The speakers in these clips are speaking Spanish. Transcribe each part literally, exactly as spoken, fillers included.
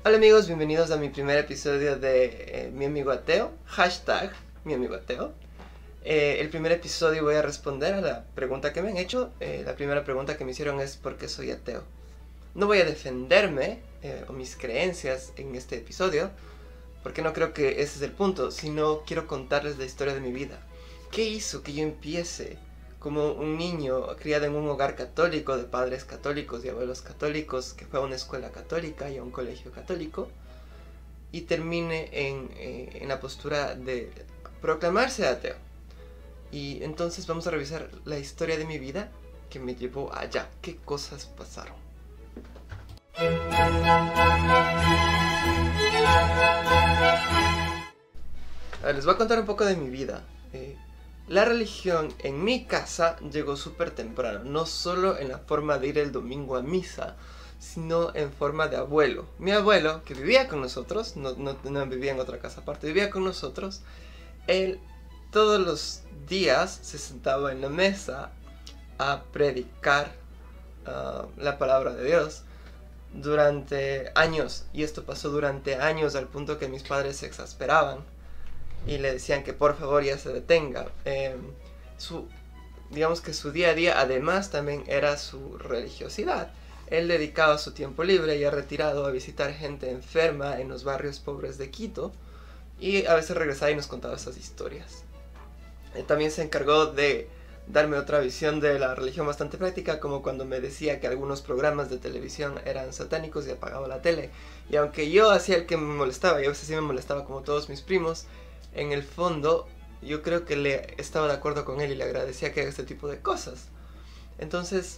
Hola amigos, bienvenidos a mi primer episodio de eh, Mi Amigo Ateo, hashtag Mi Amigo Ateo. Eh, el primer episodio voy a responder a la pregunta que me han hecho. Eh, la primera pregunta que me hicieron es ¿por qué soy ateo? No voy a defenderme eh, o mis creencias en este episodio, porque no creo que ese es el punto, sino quiero contarles la historia de mi vida. ¿Qué hizo que yo empiece como un niño criado en un hogar católico, de padres católicos y abuelos católicos, que fue a una escuela católica y a un colegio católico, y termine en, eh, en la postura de proclamarse ateo? Y entonces vamos a revisar la historia de mi vida que me llevó allá. ¿Qué cosas pasaron? A ver, les voy a contar un poco de mi vida. Eh, La religión en mi casa llegó súper temprano, no solo en la forma de ir el domingo a misa, sino en forma de abuelo. Mi abuelo, que vivía con nosotros, no, no, no vivía en otra casa aparte, vivía con nosotros, él todos los días se sentaba en la mesa a predicar uh, la palabra de Dios durante años, y esto pasó durante años al punto que mis padres se exasperaban y le decían que por favor ya se detenga. Eh, su, digamos que su día a día además también era su religiosidad. Él dedicaba su tiempo libre, ya retirado, a visitar gente enferma en los barrios pobres de Quito, y a veces regresaba y nos contaba esas historias. Él también se encargó de darme otra visión de la religión bastante práctica, como cuando me decía que algunos programas de televisión eran satánicos y apagaba la tele. Y aunque yo hacía el que me molestaba, y a veces sí me molestaba como todos mis primos, en el fondo yo creo que le estaba de acuerdo con él y le agradecía que haga este tipo de cosas. Entonces,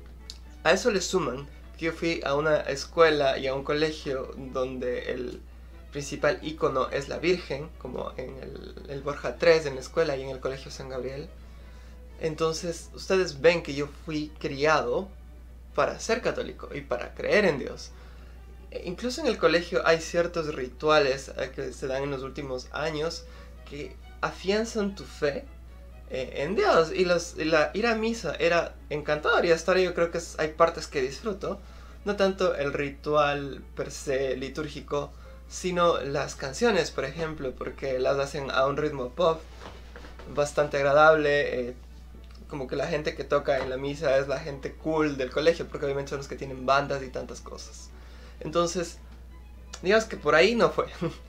a eso le suman que yo fui a una escuela y a un colegio donde el principal ícono es la Virgen, como en el, el Borja tres en la escuela y en el colegio San Gabriel. Entonces, ustedes ven que yo fui criado para ser católico y para creer en Dios. Incluso en el colegio hay ciertos rituales eh, que se dan en los últimos años que afianzan tu fe eh, en Dios. Y, los, y la ir a misa era encantador, y hasta ahora yo creo que es, hay partes que disfruto. No tanto el ritual per se litúrgico, sino las canciones, por ejemplo, porque las hacen a un ritmo pop bastante agradable. Eh, como que la gente que toca en la misa es la gente cool del colegio, porque obviamente son los que tienen bandas y tantas cosas. Entonces, digamos que por ahí no fue.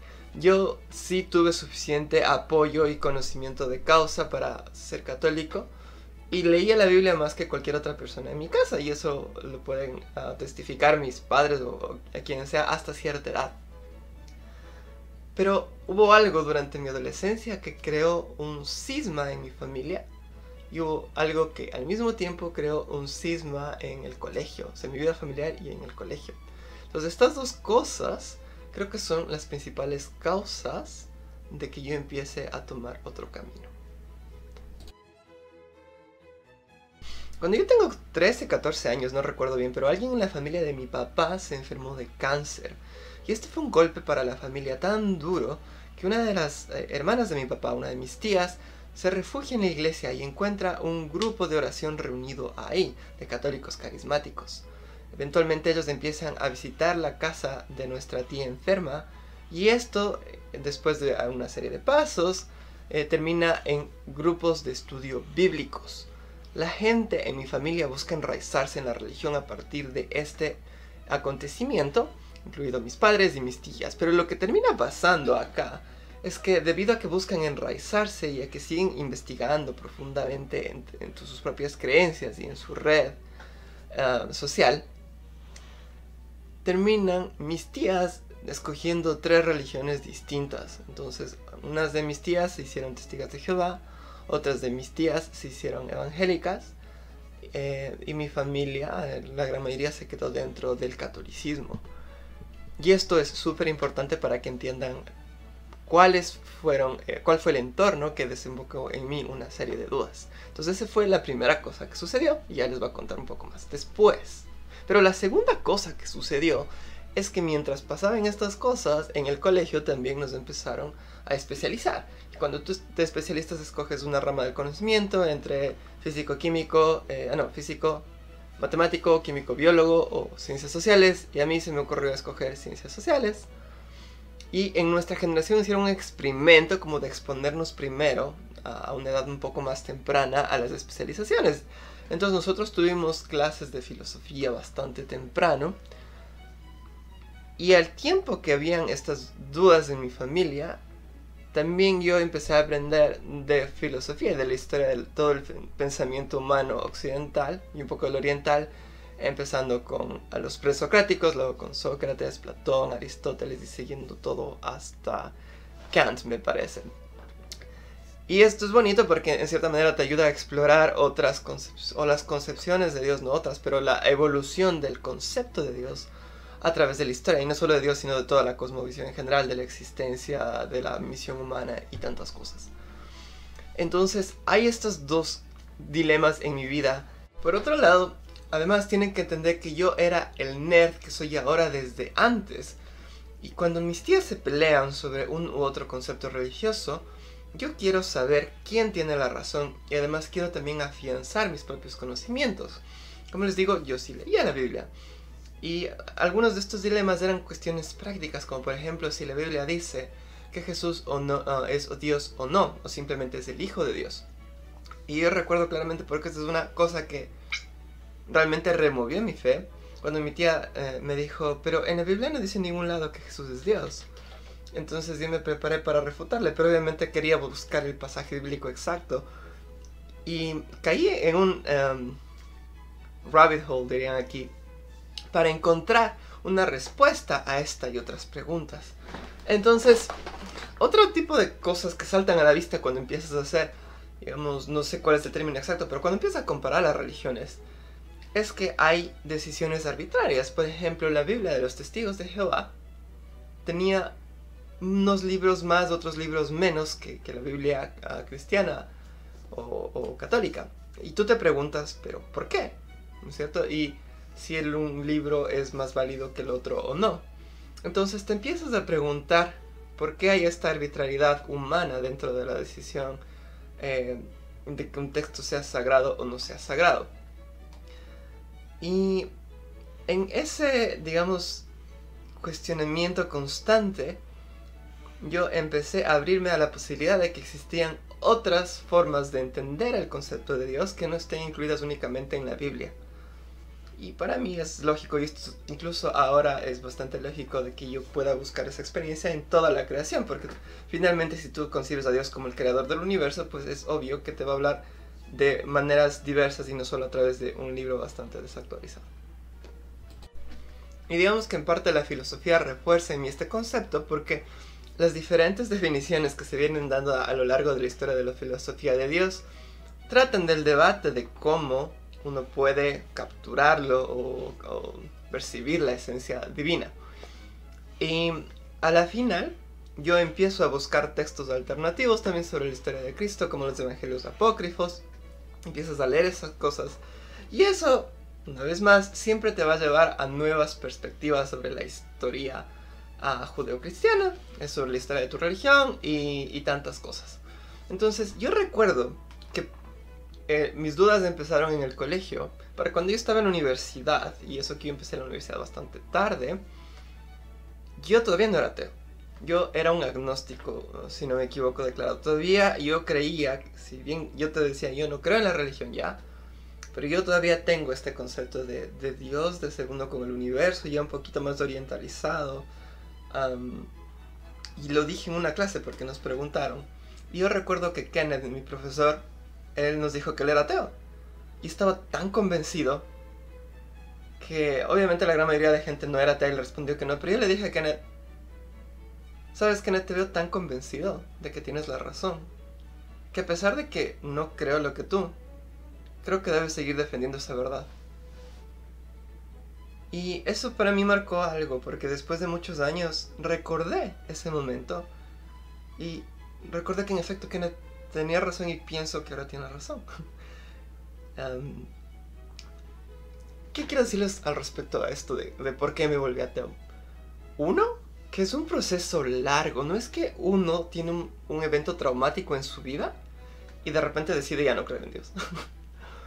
Yo sí tuve suficiente apoyo y conocimiento de causa para ser católico, y leía la Biblia más que cualquier otra persona en mi casa, y eso lo pueden uh, testificar mis padres o, o a quien sea hasta cierta edad. Pero hubo algo durante mi adolescencia que creó un cisma en mi familia, y hubo algo que al mismo tiempo creó un cisma en el colegio, o sea, en mi vida familiar y en el colegio. Entonces, estas dos cosas creo que son las principales causas de que yo empiece a tomar otro camino. Cuando yo tengo trece, catorce años, no recuerdo bien, pero alguien en la familia de mi papá se enfermó de cáncer. Y este fue un golpe para la familia tan duro que una de las eh, hermanas de mi papá, una de mis tías, se refugia en la iglesia y encuentra un grupo de oración reunido ahí, de católicos carismáticos. Eventualmente ellos empiezan a visitar la casa de nuestra tía enferma, y esto, después de una serie de pasos, eh, termina en grupos de estudio bíblicos. La gente en mi familia busca enraizarse en la religión a partir de este acontecimiento, incluido mis padres y mis tías. Pero lo que termina pasando acá es que debido a que buscan enraizarse y a que siguen investigando profundamente en, en sus propias creencias y en su red uh, social, terminan mis tías escogiendo tres religiones distintas. Entonces, unas de mis tías se hicieron testigos de Jehová, otras de mis tías se hicieron evangélicas, eh, y mi familia, la gran mayoría, se quedó dentro del catolicismo. Y esto es súper importante para que entiendan cuáles fueron, eh, cuál fue el entorno que desembocó en mí una serie de dudas. Entonces, esa fue la primera cosa que sucedió, y ya les voy a contar un poco más después. Pero la segunda cosa que sucedió es que mientras pasaban estas cosas, en el colegio también nos empezaron a especializar. Y cuando tú te especialistas, escoges una rama del conocimiento entre físico-químico, eh, no, físico, matemático, químico, biólogo o ciencias sociales, y a mí se me ocurrió escoger ciencias sociales. Y en nuestra generación hicieron un experimento como de exponernos primero, a una edad un poco más temprana, a las especializaciones. Entonces nosotros tuvimos clases de filosofía bastante temprano, y al tiempo que habían estas dudas en mi familia, también yo empecé a aprender de filosofía y de la historia de todo el pensamiento humano occidental y un poco del oriental, empezando con a los presocráticos, luego con Sócrates, Platón, Aristóteles y siguiendo todo hasta Kant, me parece. Y esto es bonito porque en cierta manera te ayuda a explorar otras concepciones, o las concepciones de Dios, no otras, pero la evolución del concepto de Dios a través de la historia, y no solo de Dios, sino de toda la cosmovisión en general, de la existencia, de la misión humana y tantas cosas. Entonces, hay estos dos dilemas en mi vida. Por otro lado, además tienen que entender que yo era el nerd que soy ahora desde antes. Y cuando mis tías se pelean sobre un u otro concepto religioso, yo quiero saber quién tiene la razón, y además quiero también afianzar mis propios conocimientos. Como les digo, yo sí leía la Biblia. Y algunos de estos dilemas eran cuestiones prácticas, como por ejemplo si la Biblia dice que Jesús o no, uh, es Dios o no, o simplemente es el Hijo de Dios. Y yo recuerdo claramente porque esta es una cosa que realmente removió mi fe, cuando mi tía eh, me dijo, pero en la Biblia no dice en ningún lado que Jesús es Dios. Entonces yo me preparé para refutarle, pero obviamente quería buscar el pasaje bíblico exacto. Y caí en un um, rabbit hole, dirían aquí, para encontrar una respuesta a esta y otras preguntas. Entonces, otro tipo de cosas que saltan a la vista cuando empiezas a hacer, digamos, no sé cuál es el término exacto, pero cuando empiezas a comparar las religiones, es que hay decisiones arbitrarias. Por ejemplo, la Biblia de los Testigos de Jehová tenía unos libros más, otros libros menos que, que la Biblia uh, cristiana o, o católica. Y tú te preguntas, ¿pero por qué? ¿No es cierto? Y si el, un libro es más válido que el otro o no. Entonces te empiezas a preguntar por qué hay esta arbitrariedad humana dentro de la decisión eh, de que un texto sea sagrado o no sea sagrado. Y en ese, digamos, cuestionamiento constante, yo empecé a abrirme a la posibilidad de que existían otras formas de entender el concepto de Dios que no estén incluidas únicamente en la Biblia. Y para mí es lógico, y esto incluso ahora es bastante lógico, de que yo pueda buscar esa experiencia en toda la creación, porque finalmente si tú concibes a Dios como el creador del universo, pues es obvio que te va a hablar de maneras diversas y no solo a través de un libro bastante desactualizado. Y digamos que en parte la filosofía refuerza en mí este concepto, porque las diferentes definiciones que se vienen dando a, a lo largo de la historia de la filosofía de Dios tratan del debate de cómo uno puede capturarlo o, o percibir la esencia divina. Y a la final yo empiezo a buscar textos alternativos también sobre la historia de Cristo, como los evangelios apócrifos. Empiezas a leer esas cosas y eso, una vez más, siempre te va a llevar a nuevas perspectivas sobre la historia uh, judeocristiana, sobre la historia de tu religión y, y tantas cosas. Entonces yo recuerdo que Eh, mis dudas empezaron en el colegio. Para cuando yo estaba en la universidad, y eso que yo empecé en la universidad bastante tarde, yo todavía no era ateo. Yo era un agnóstico, si no me equivoco, declarado. Todavía yo creía, si bien yo te decía, yo no creo en la religión ya, pero yo todavía tengo este concepto de, de Dios, de segundo con el universo, ya un poquito más orientalizado. Um, y lo dije en una clase porque nos preguntaron. Y yo recuerdo que Kenneth, mi profesor, él nos dijo que él era ateo. Y estaba tan convencido que obviamente la gran mayoría de gente no era atea y le respondió que no. Pero yo le dije a Kenneth, ¿sabes, Kenneth? Te veo tan convencido de que tienes la razón, que a pesar de que no creo lo que tú, creo que debes seguir defendiendo esa verdad. Y eso para mí marcó algo, porque después de muchos años recordé ese momento. Y recordé que en efecto Kenneth tenía razón y pienso que ahora tiene razón. um, ¿Qué quiero decirles al respecto a esto de, de por qué me volví ateo? Uno, que es un proceso largo. No es que uno tiene un, un evento traumático en su vida y de repente decide ya no creer en Dios.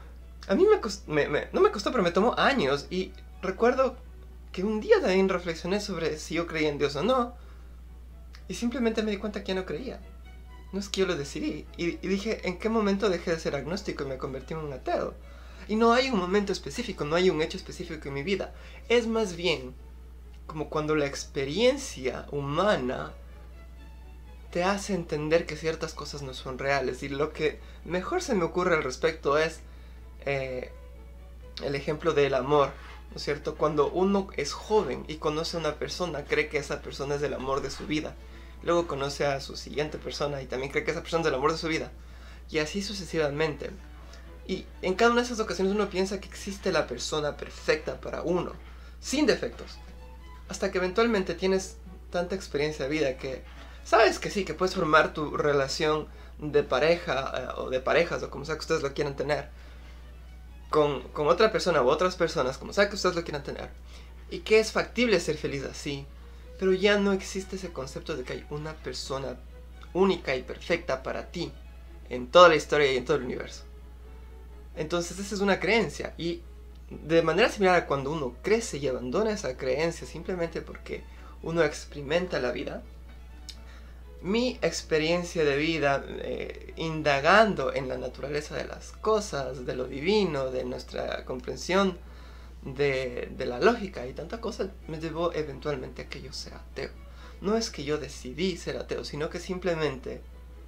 A mí me, cost me, me no me costó, pero me tomó años. Y recuerdo que un día también reflexioné sobre si yo creía en Dios o no. Y simplemente me di cuenta que ya no creía. No es que yo lo decidí. Y, y dije, ¿en qué momento dejé de ser agnóstico y me convertí en un ateo? Y no hay un momento específico, no hay un hecho específico en mi vida. Es más bien como cuando la experiencia humana te hace entender que ciertas cosas no son reales. Y lo que mejor se me ocurre al respecto es eh, el ejemplo del amor, ¿no es cierto? Cuando uno es joven y conoce a una persona, cree que esa persona es el amor de su vida. Luego conoce a su siguiente persona y también cree que esa persona es el amor de su vida. Y así sucesivamente. Y en cada una de esas ocasiones uno piensa que existe la persona perfecta para uno, sin defectos. Hasta que eventualmente tienes tanta experiencia de vida que sabes que sí, que puedes formar tu relación de pareja eh, o de parejas o como sea que ustedes lo quieran tener con, con otra persona u otras personas, como sea que ustedes lo quieran tener, y que es factible ser feliz así, pero ya no existe ese concepto de que hay una persona única y perfecta para ti en toda la historia y en todo el universo. Entonces esa es una creencia, y de manera similar a cuando uno crece y abandona esa creencia simplemente porque uno experimenta la vida, mi experiencia de vida eh, indagando en la naturaleza de las cosas, de lo divino, de nuestra comprensión de, de la lógica y tanta cosa, me llevó eventualmente a que yo sea ateo. No es que yo decidí ser ateo, sino que simplemente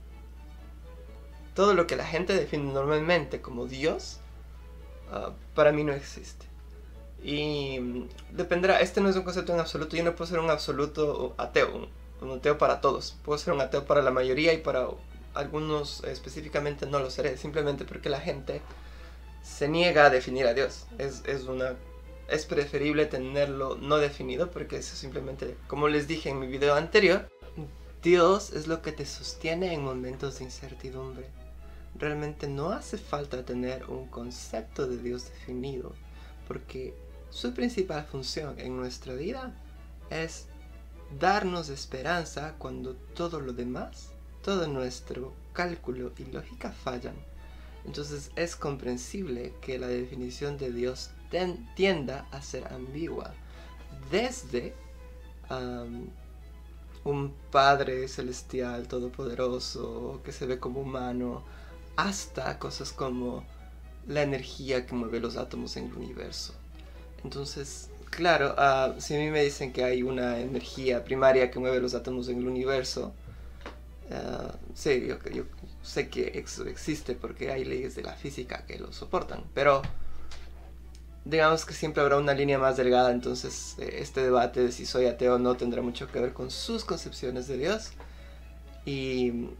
todo lo que la gente define normalmente como Dios, uh, para mí no existe. Y um, dependerá, este no es un concepto en absoluto, yo no puedo ser un absoluto ateo, un, un ateo para todos. Puedo ser un ateo para la mayoría y para algunos específicamente no lo seré, simplemente porque la gente se niega a definir a Dios. Es, es, una, es preferible tenerlo no definido porque eso simplemente, como les dije en mi video anterior, Dios es lo que te sostiene en momentos de incertidumbre. Realmente no hace falta tener un concepto de Dios definido, porque su principal función en nuestra vida es darnos esperanza cuando todo lo demás, todo nuestro cálculo y lógica fallan. Entonces es comprensible que la definición de Dios ten, tienda a ser ambigua, desde um, un Padre celestial todopoderoso que se ve como humano, hasta cosas como la energía que mueve los átomos en el universo. Entonces, claro, uh, si a mí me dicen que hay una energía primaria que mueve los átomos en el universo, uh, sí, yo, yo sé que eso existe porque hay leyes de la física que lo soportan, pero digamos que siempre habrá una línea más delgada. Entonces este debate de si soy ateo o no tendrá mucho que ver con sus concepciones de Dios. Y,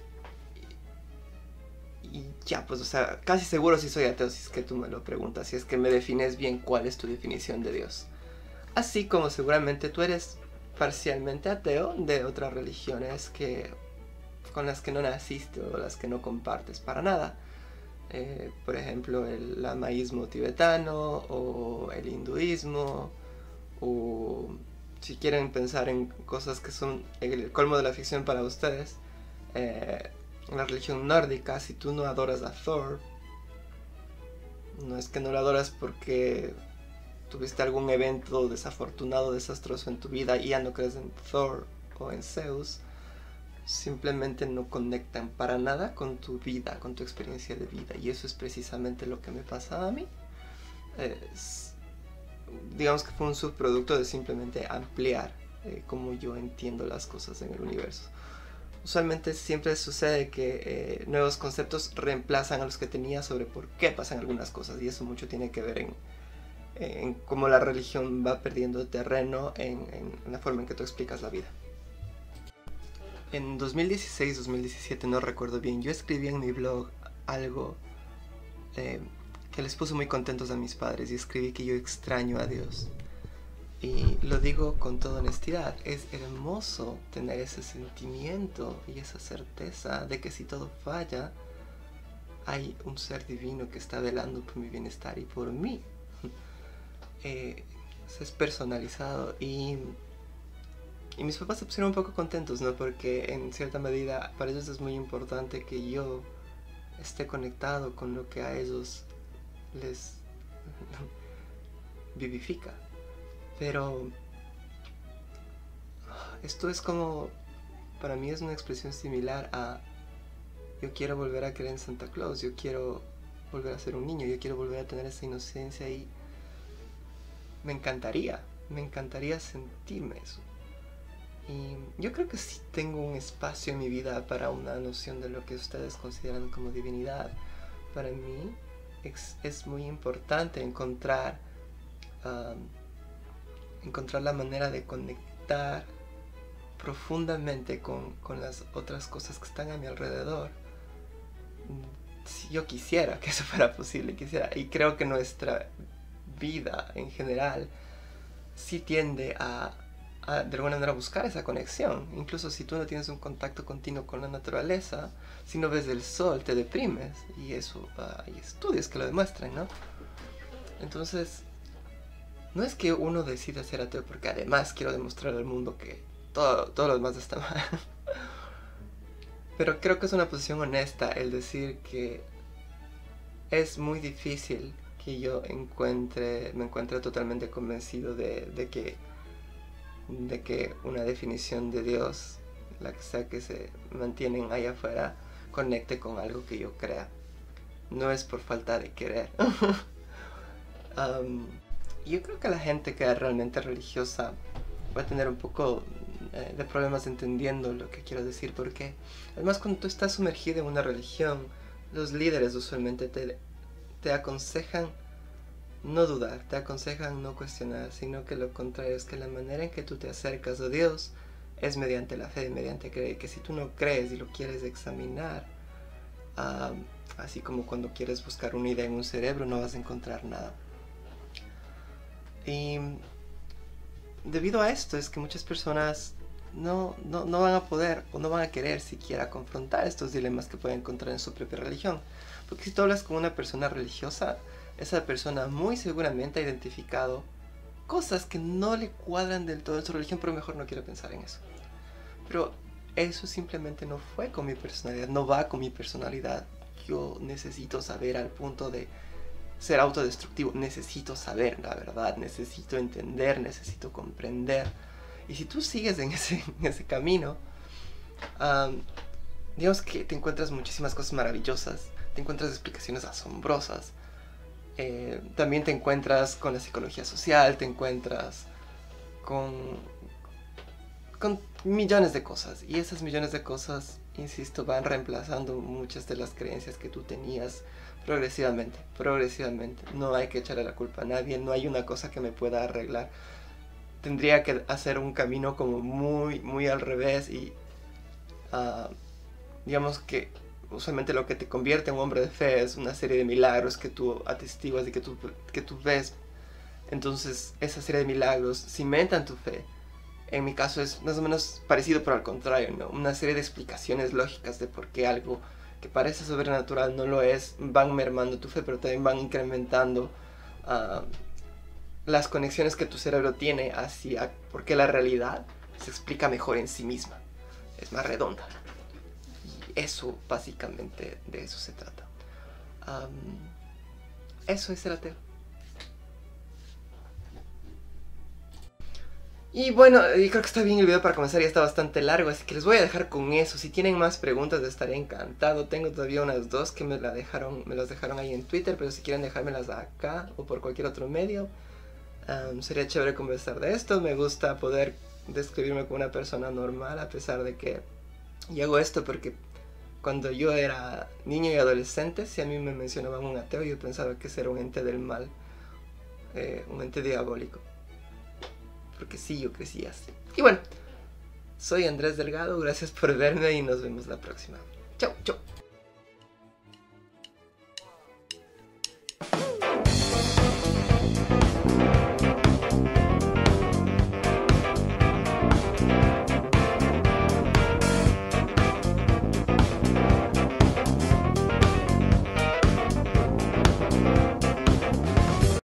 y ya, pues, o sea, casi seguro si soy ateo si es que tú me lo preguntas, si es que me defines bien cuál es tu definición de Dios. Así como seguramente tú eres parcialmente ateo de otras religiones que, con las que no naciste o las que no compartes para nada. Eh, por ejemplo, el lamaísmo tibetano o el hinduismo, o si quieren pensar en cosas que son el colmo de la ficción para ustedes, eh, en la religión nórdica, si tú no adoras a Thor, no es que no lo adoras porque tuviste algún evento desafortunado, desastroso en tu vida y ya no crees en Thor o en Zeus, simplemente no conectan para nada con tu vida, con tu experiencia de vida. Y eso es precisamente lo que me pasa a mí. Es, digamos que fue un subproducto de simplemente ampliar eh, cómo yo entiendo las cosas en el universo. Usualmente siempre sucede que eh, nuevos conceptos reemplazan a los que tenía sobre por qué pasan algunas cosas, y eso mucho tiene que ver en, en cómo la religión va perdiendo terreno en, en la forma en que tú explicas la vida. En dos mil dieciséis, dos mil diecisiete, no recuerdo bien, yo escribí en mi blog algo eh, que les puso muy contentos a mis padres, y escribí que yo extraño a Dios. Y lo digo con toda honestidad, es hermoso tener ese sentimiento y esa certeza de que si todo falla, hay un ser divino que está velando por mi bienestar y por mí. eh, es personalizado y... Y mis papás se pusieron un poco contentos, ¿no? Porque en cierta medida para ellos es muy importante que yo esté conectado con lo que a ellos les vivifica. Pero esto es como, para mí es una expresión similar a: yo quiero volver a creer en Santa Claus, yo quiero volver a ser un niño, yo quiero volver a tener esa inocencia, y me encantaría, me encantaría sentirme eso. Y yo creo que sí tengo un espacio en mi vida para una noción de lo que ustedes consideran como divinidad. Para mí es, es muy importante encontrar, um, encontrar la manera de conectar profundamente con, con las otras cosas que están a mi alrededor. Si yo quisiera que eso fuera posible, quisiera, y creo que nuestra vida en general sí tiende a, a de alguna manera buscar esa conexión. Incluso si tú no tienes un contacto continuo con la naturaleza, si no ves el sol te deprimes, y eso uh, hay estudios que lo demuestran, ¿no? Entonces no es que uno decida ser ateo porque además quiero demostrar al mundo que todo, todo lo demás está mal. Pero creo que es una posición honesta el decir que es muy difícil que yo encuentre, me encuentre totalmente convencido de, de, que, de que una definición de Dios, la que sea que se mantienen allá afuera, conecte con algo que yo crea. No es por falta de querer. um, yo creo que la gente que es realmente religiosa va a tener un poco eh, de problemas entendiendo lo que quiero decir, porque además cuando tú estás sumergido en una religión, los líderes usualmente te, te aconsejan no dudar, te aconsejan no cuestionar, sino que lo contrario, es que la manera en que tú te acercas a Dios es mediante la fe, mediante creer, que si tú no crees y lo quieres examinar, um, así como cuando quieres buscar una idea en un cerebro, no vas a encontrar nada. Y debido a esto es que muchas personas no, no, no van a poder o no van a querer siquiera confrontar estos dilemas que pueden encontrar en su propia religión. Porque si tú hablas con una persona religiosa, esa persona muy seguramente ha identificado cosas que no le cuadran del todo en su religión, pero mejor no quiere pensar en eso. Pero eso simplemente no fue con mi personalidad, no va con mi personalidad. Yo necesito saber al punto de ser autodestructivo, necesito saber la verdad, necesito entender, necesito comprender. Y si tú sigues en ese, en ese camino, um, digamos que te encuentras muchísimas cosas maravillosas, te encuentras explicaciones asombrosas, eh, también te encuentras con la psicología social, te encuentras con, con millones de cosas, y esas millones de cosas, insisto, van reemplazando muchas de las creencias que tú tenías progresivamente, progresivamente. No hay que echarle la culpa a nadie, no hay una cosa que me pueda arreglar. Tendría que hacer un camino como muy, muy al revés, y uh, digamos que usualmente lo que te convierte en un hombre de fe es una serie de milagros que tú atestiguas y que tú, que tú ves. Entonces esa serie de milagros cimentan tu fe. En mi caso es más o menos parecido, pero al contrario, ¿no? Una serie de explicaciones lógicas de por qué algo que parece sobrenatural no lo es, van mermando tu fe, pero también van incrementando uh, las conexiones que tu cerebro tiene hacia por qué la realidad se explica mejor en sí misma, es más redonda. Y eso, básicamente, de eso se trata. Um, eso es el ateo. Y bueno, yo creo que está bien el video para comenzar, ya está bastante largo, así que les voy a dejar con eso. Si tienen más preguntas estaré encantado. Tengo todavía unas dos que me, la dejaron, me las dejaron ahí en Twitter, pero si quieren dejármelas acá o por cualquier otro medio, um, sería chévere conversar de esto. Me gusta poder describirme como una persona normal, a pesar de que y hago esto porque cuando yo era niño y adolescente, si a mí me mencionaban un ateo, yo pensaba que ese era un ente del mal, eh, un ente diabólico. Porque sí, yo crecí así. Y bueno, soy Andrés Delgado, gracias por verme y nos vemos la próxima. Chau, chau.